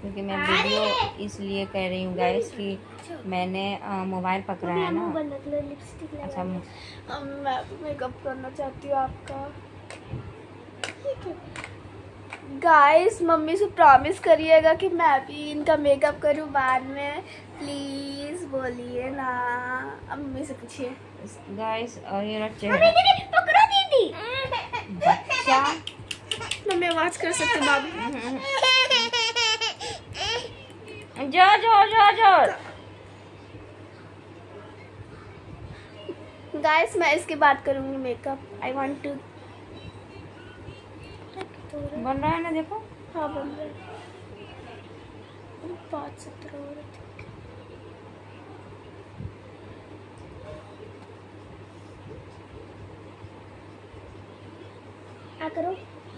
क्योंकि मैं वीडियो इसलिए कह रही हूँ गाइस कि मैंने मोबाइल पकड़ा है ना। अच्छा, मैं मेकअप करना चाहती हूँ आपका। गाइस मम्मी से प्रॉमिस करिएगा कि मैं भी इनका मेकअप करूँ बाद में, प्लीज बोलिए ना। अब मम्मी से पूछिए गाइस। और ये चेहरा पकड़ो दीदी। बच्चा, मम्मी आवाज कर सकते बाबू। जा जा जा जा। गाइस मैं इसके बाद करूंगी मेकअप। I want to. बन रहा है ना, देखो। हाँ बन रहा है। 5-17 हो रहे थे। क्या करो?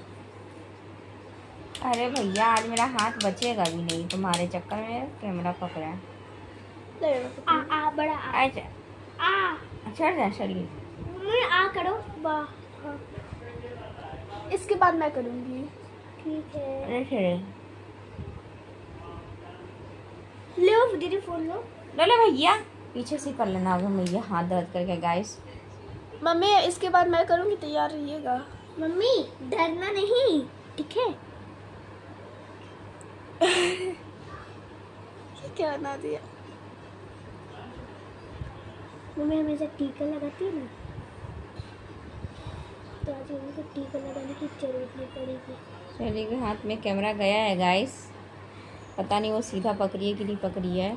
अरे भैया आज मेरा हाथ बचेगा भी नहीं, तुम्हारे चक्कर में कैमरा पकड़ा है। बड़ा अच्छा चढ़ जा चलिए। करो हाँ। इसके बाद मैं करूंगी। ठीक है। लो दीदी फोन लो। लो भैया, पीछे से कर लेना। अगर भैया हाथ दर्द करके गाइस। मम्मी इसके बाद मैं करूंगी, तैयार रहिएगा। मम्मी डरना नहीं, ठीक है? ये क्या बना दिया? मम्मी हमेशा टीका लगाती है ना, तो आज मम्मी को टीका लगाने की जरूरत नहीं पड़ेगी। शैली के हाथ में कैमरा गया है गाइस, पता नहीं वो सीधा पकड़ी है कि नहीं पकड़ी है।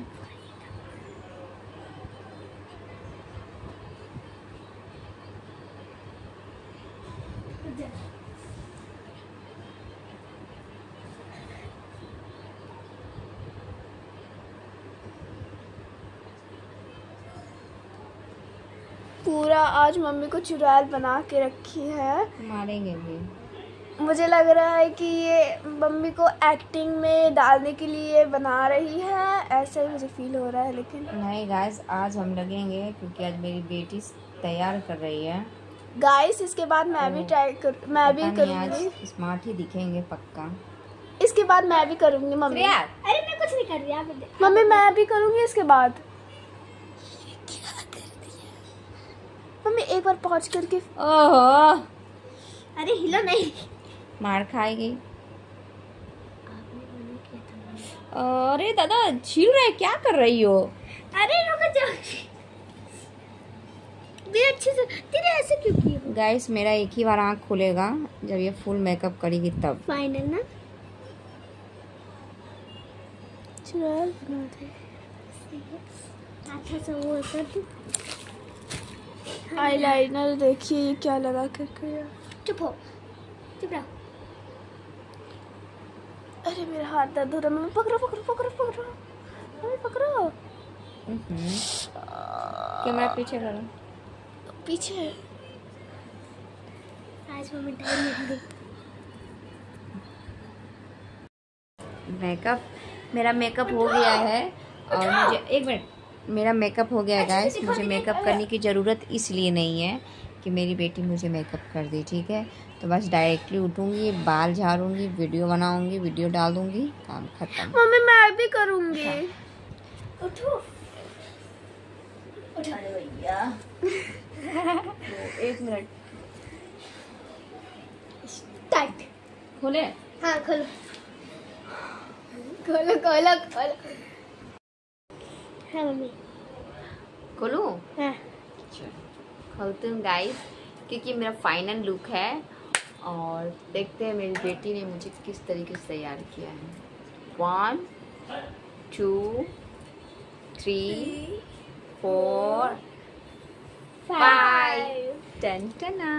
पूरा आज मम्मी को चुड़ैल बना के रखी है। मारेंगे भी। मुझे लग रहा है कि ये मम्मी को एक्टिंग में डालने के लिए बना रही है, ऐसा ही मुझे फील हो रहा है। लेकिन नहीं गाइस, आज हम लगेंगे क्योंकि आज मेरी बेटी तैयार कर रही है। गाइस इसके बाद मैं भी मैं भी करूँगी। स्मार्ट ही दिखेंगे पक्का। इसके बाद मैं भी करूँगी मम्मी। अरे मैं कुछ नहीं कर रही, आप मम्मी मैं भी करूँगी इसके बाद। मम्मी एक बार पहुँच करके। ओहो, अरे हिलो नहीं, मार खाएगी। अरे दादा छील रहे, क्या कर रही हो? अरे रुको जाओ, मेरे अच्छे से तेरे ऐसे क्यों किए? गाइस मेरा एक ही बार आँख खुलेगा जब ये फुल मेकअप करेगी तब। फाइनल ना चुड़ैल बना दे। अच्छा सा वो कर दो। आईलाइनर देखिए ये क्या लगा कर किया। चुप हो, चुप रहो। अरे मेरा हाथ दर्द हो रहा है। मम्मी पकड़ो पकड़ो पकड़ो पकड़ो, मम्मी पकड़ो। कैमरा पीछे करो, पीछे। आज मम्मी टाइम मेकअप, मेरा मेकअप हो गया है। और मुझे एक मिनट, मेरा मेकअप हो गया है गाइस। मुझे मेकअप करने की ज़रूरत इसलिए नहीं है कि मेरी बेटी मुझे मेकअप कर दे, ठीक है? तो बस डायरेक्टली उठूँगी, बाल झाड़ूंगी, वीडियो बनाऊंगी, वीडियो डाल दूंगी, काम खत्म। मम्मी मैं भी करूँगी। उठो, उठा ले भैया। एक मिनट, स्टार्ट। खोले? हाँ खोलो खोलो खोलो खोलो। हाँ मम्मी खोलूं? हाँ खोलती हूँ गाइस, क्योंकि मेरा फाइनल लुक है। और देखते हैं मेरी बेटी ने मुझे किस तरीके से तैयार किया है। 1 2 3 4 5 टन टना।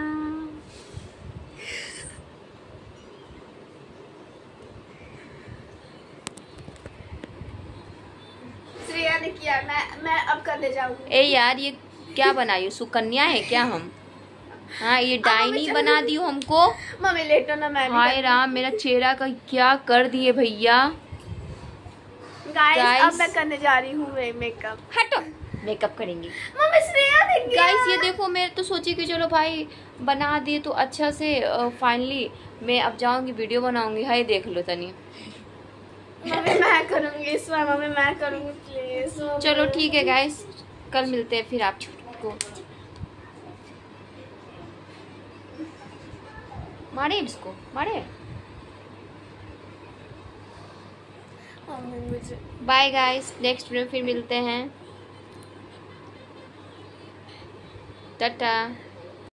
श्रेया ने किया, मैं अब करने जाऊंगी। ए यार ये क्या बनाई हो, सुकन्या है क्या हम? हाँ ये डाइनी बना दी हो हमको। मम्मी लेटो ना, मैं हाय राम, मेरा चेहरा का क्या कर दिए भैया। गाइस अब मैं करने जा रही हूँ मेकअप। हटो, मेकअप करेंगी मम्मी। श्रेया ने किया। गाइस ये देखो, मैं तो सोची कि चलो भाई बना दिए तो अच्छा से। फाइनली मैं अब जाऊंगी वीडियो बनाऊंगी। हाय देख लो तनी, मम्मी मैं करूँगी इस बार, मम्मी मैं करूँगी प्लीज। चलो ठीक है गाइस, कल मिलते हैं फिर आपको। मारे इसको, मारे। बाय गाइस, नेक्स्ट वीडियो फिर मिलते हैं। टाटा।